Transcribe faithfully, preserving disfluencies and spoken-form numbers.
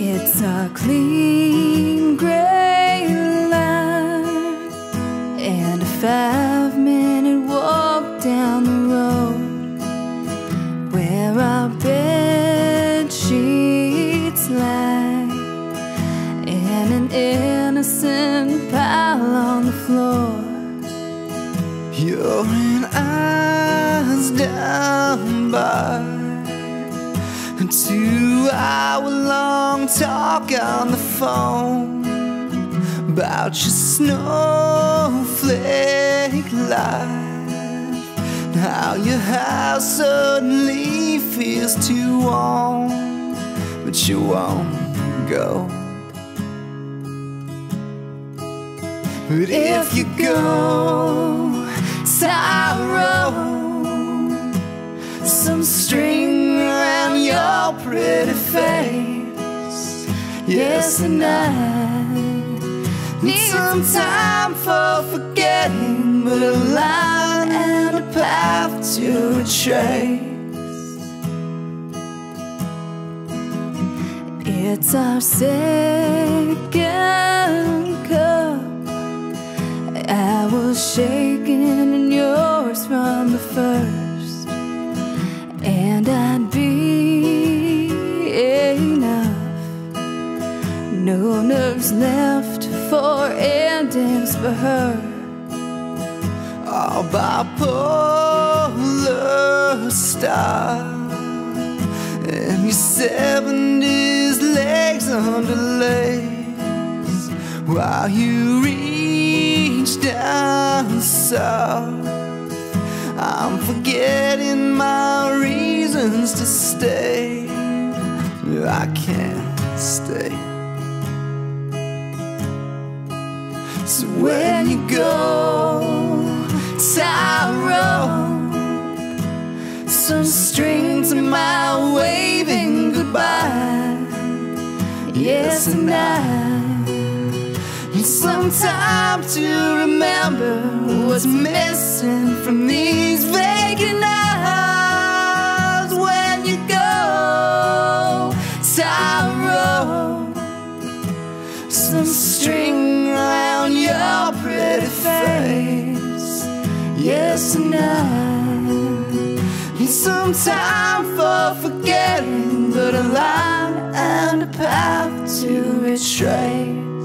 It's a clean gray line and a five-minute walk down the road where our bed sheets lie in an innocent pile on the floor. You're in eyes down by a two-hour-long talk on the phone about your snowflake life, how your house suddenly feels too warm, but you won't go. But if you go, sorrow, some string around your pretty face. Yes, and I need some time for forgetting, but a line and a path to retrace. It's our second cup. I was shaking and yours from the first, and I'd be enough. No nerves left for endings for her. All bipolar star, and your seventies legs under lace, while you reach down south. I'm forgetting my reasons to stay. I can't stay. So when you go, sorrow, some string to my waving goodbye. Yes, and I need some time to remember what's missing from these vacant eyes. When you go, sorrow, some string around your pretty face. Yes, and I need some time for forgetting, but a line and a path to retrace.